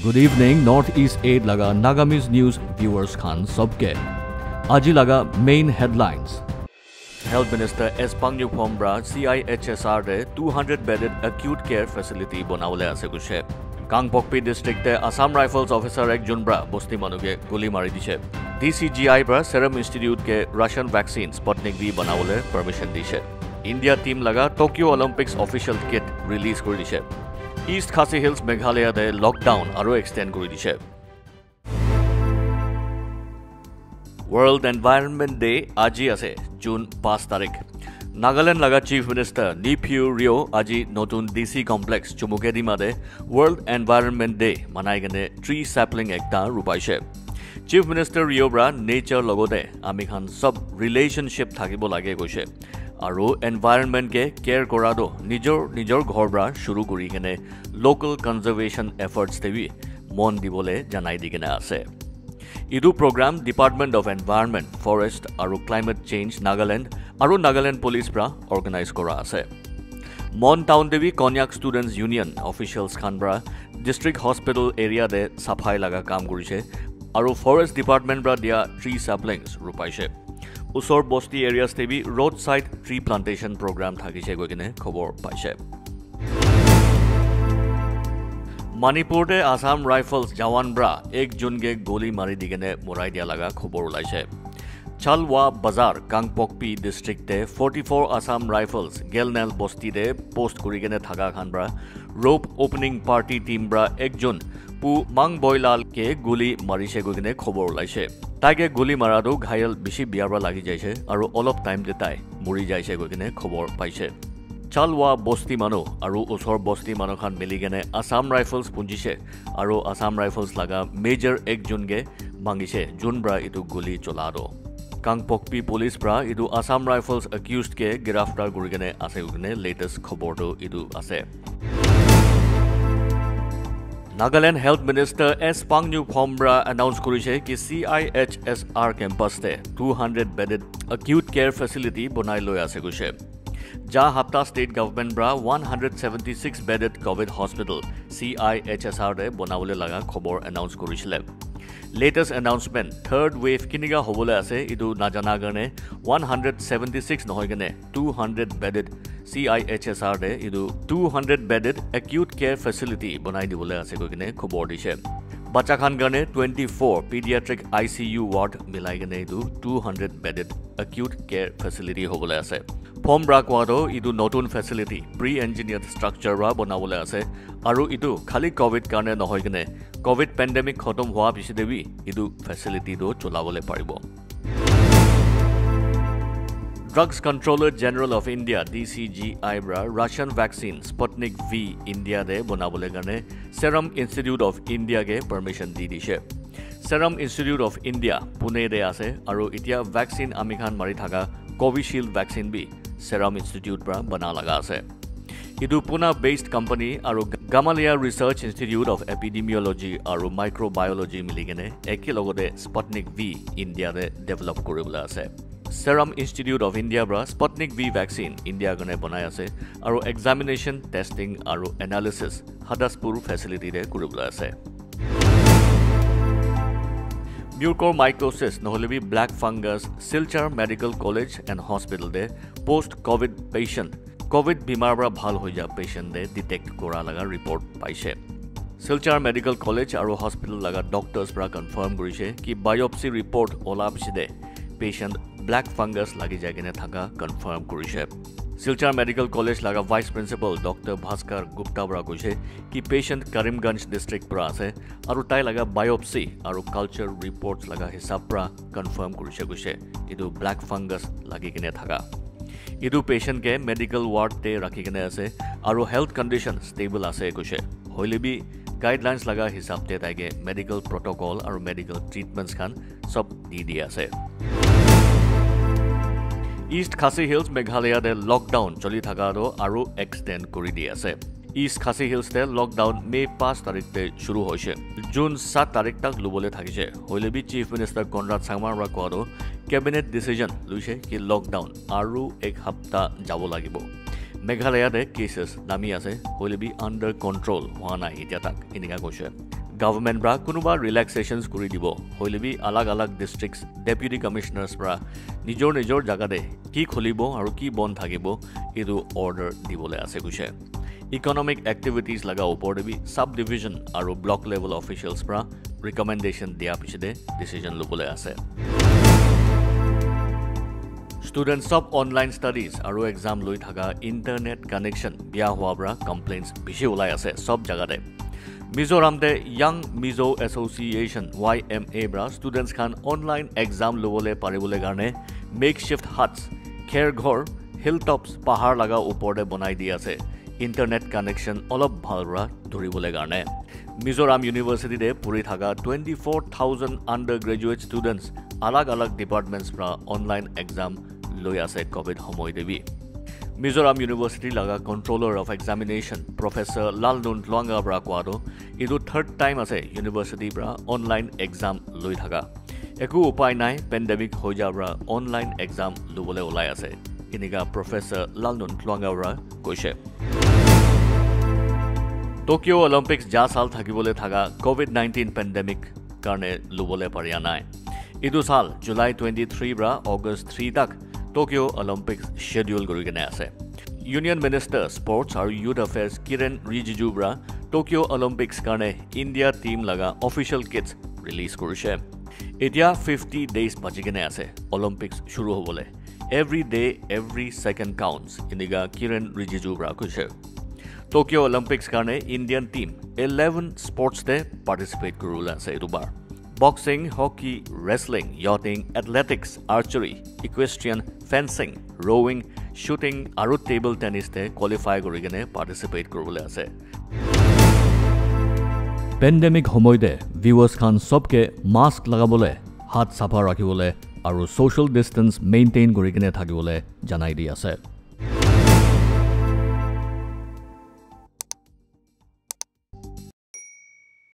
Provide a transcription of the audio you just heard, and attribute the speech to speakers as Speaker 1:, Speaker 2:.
Speaker 1: Good evening, Northeast 8 laga Nagamis News viewers khan sabke. Aji laga main headlines. Health Minister S. Pangnupom bra CIHSR de 200-bedded acute care facility bonawale ase kushe. Kangpokpi district de Assam Rifles officer ek jun bra bosti manuke goli mari dishe. DCGI bra Serum Institute ke Russian vaccine Sputnik V banawale permission dishe. India team laga Tokyo Olympics official kit release kori dishe. East Khasi Hills Meghalaya de lockdown aro extend kori dishe. World Environment Day aji ase June 5 tarik. Nagaland laga Chief Minister Neiphiu Rio aji notun DC complex Chumukedi de World Environment Day manai gane tree sapling ekta rupaishe. Chief Minister Rio bra nature logode ami khan sub relationship thakibo lage goise. Aru environment ke care korado nijor ghor bra shuru kori kene local conservation efforts tebi mon dibole janai digena ase. Idu program Department of Environment, Forest aru Climate Change Nagaland aru Nagaland Police bra organize kora ase. Mon Town devi Konyak Students Union officials khan bra district hospital area de saphai laga kam korise aru Forest Department bra dia tree saplings rupaise. Usor Bosti areas tebi roadside tree plantation program thakise goikene khobor paise. Manipur de Assam Rifles Jawan bra ek June ke goli mari digene morai dia laga khobor ulaise. Chalwa Bazar Kangpokpi district de 44 Assam Rifles Gelnel Bosti de post kurigene thaga khan bra rope opening party team bra ek June pu Mang Boylal ke goli marise goikene khobor ulaise. Taige goli marado ghayal bishi biarba lagi jaise aru olop time de tai muri jaise goikene khobor paise. Chalwa Bosti mano aru usor Bosti mano khan mili gene Assam Rifles punjise aru Assam Rifles laga Major ek June ge mangise June bra itu goli cholado. Kangpokpi police bra itu Assam Rifles accused ke giraftar gurigene ase gune latest khobor to itu ase. Nagaland Health Minister S. Pangnupom bra announce korise ki CIHSR campus te 200-bedded acute care facility bonai loi ase guse. Ja hapta state government bra 176-bedded COVID hospital CIHSR de bonawole laga khobor announce korisile. Latest announcement third wave kiniga hobole ase idu najana garne 176 nohoi gane 200-bedded CIHSR de idu 200-bedded acute care facility bonai dibole ase goikene khobor dise. Bacha khan garne 24 pediatric ICU ward milai gane idu 200-bedded acute care facility hobole ase. Form bra kwado idu notun facility pre-engineered structure ra bonawole ase aru idu khali COVID karne nohoi gane COVID pandemic khotom hoa bisi debi idu facility do cholabole paribo. Drugs Controller General of India DCGI bra Russian vaccine Sputnik V India de bonabole garne Serum Institute of India ge permission di dishe. Serum Institute of India Pune de ase aru itia vaccine amikhan mari thaga Covishield vaccine bi Serum Institute bra bana laga ase. Idu Pune based company aru Gamaleya Research Institute of Epidemiology aru Microbiology miligene eki logode Sputnik V India de develop koribula ase. Serum Institute of India bra Sputnik V vaccine India gane banai ase aru examination testing aru analysis Hadaspur facility de koribula ase. Mucormycosis noholebi black fungus Silchar Medical College and Hospital de post COVID patient COVID bimar bra bhal hoi ja patient de detect kora laga report paise. Silchar Medical College aru Hospital laga doctors bra confirm korise ki biopsy report ola biside patient black fungus lagi jagene thaga confirm korise. Silchar Medical College laga Vice Principal Dr. Bhaskar Gupta bra koise ki patient Karimganj district bra ase aru tai laga biopsy aru culture reports laga hisab bra confirm korise koise idu black fungus lagi kene thaga. Idu patient ke medical ward te rakhi kene ase aru health condition stable ase koise. Hoilebi guidelines laga hisab te taige medical protocol aru medical treatments khan sab di ase. East Khasi Hills Meghalaya de lockdown choli thaga do aru extend kori di ase. East Khasi Hills de lockdown May 5 tarik te shuru hoise. June 7 tarik tak lubole thakise. Hoilebi Chief Minister Conrad Sangmar ra koado cabinet decision luise ki lockdown aru ek hapta jabo lagibo. Meghalaya de cases nami ase hoilebi under control hoana itia tak ininga koise. Government পৰা কোনোবা ৰিলেক্সেশ্যনছ কৰি দিব হইলেবি আলাগ আলাগ districts deputy কমিশনাৰ্ছ পৰা নিজৰ জাগাতে কি খুলিব আৰু কি বন্ধ থাকিব এইটো অৰ্ডাৰ দিবলৈ আছে কৈছে ইকনমিক এক্টিভিটিজ লগা ওপৰতে সাব ডিভিজন আৰু ব্লক লেভেল অফিচিয়েলছ পৰা ৰিকমেণ্ডেশ্যন দিয়া পিছতে ডিচিজন ল'বলৈ আছে Students of online studies আৰু exam লৈ থাকা internet connection বিয়া হোৱাৰ পৰা complaints বেছি ওলাই আছে সব জাগাতে মিজোৰামতে Young Mizo Association YMA পৰা students খান online exam ল'বলৈ পাৰিবলৈ কাৰণে makeshift huts খেৰ ঘৰ hilltops পাহাৰ লগা ওপৰতে বনাই দি আছে internet connection অলপ ভালৰা ধৰিবলৈ কাৰণে মিজোৰাম ইউনিভাৰ্চিটিতে পঢ়ি থাকা 24000 undergraduate students আলাগ আলাগ ডিপাৰ্টমেণ্টছ পৰা online exam লৈ আছে কোভিড সময় দেবি মিজোৰাম ইউনিভাৰ্চিটি লগা controller of examination professor Lalnunlanga পৰা কোৱাটো ইটো থাৰ্ড টাইম আছে ইউনিভাৰ্চিটি পৰা অনলাইন এক্সাম লৈ থাকা একো উপায় নাই পেণ্ডেমিক হৈ যাবৰা অনলাইন এক্সাম লবলৈ ওলাই আছে ইনিকা প্ৰফেসৰ লালনুন লংগা পৰা কৈছে টোকিও অলিম্পিক্স যা সাল থাকিবলৈ থাকা কোভিড-19 পেণ্ডেমিক কাৰণে লবলৈ পাৰিয়া নাই ইটো সাল জুলাই 23 পৰা আগষ্ট 3 তাক Tokyo Olympics schedule কৰি কেনে আছে Union Minister Sports আৰু Youth Affairs Kiren Rijiju bra Tokyo Olympics কাৰণে India team লগা official kits release কৰিছে এতিয়া 50 days বাকি কেনে আছে Olympics শুরু হ'বলে every day every second counts ইনিগা Kiren Rijiju bra কৈছে Tokyo Olympics কাৰণে Indian team 11 sports তে participate কৰিবলৈ আছে দুবাৰ Boxing, hockey, wrestling, yachting, athletics, archery, equestrian, fencing, rowing, shooting, আৰু table tennis te qualify কৰি কেনে participate কৰিবলৈ আছে পেণ্ডেমিক সময়তে ভিউৱাৰ্ছ খান সবকে মাস্ক লগাবলৈ হাত সাফা ৰাখিবলৈ আৰু social distance maintain কৰি কেনে থাকিবলৈ জনাই দি আছে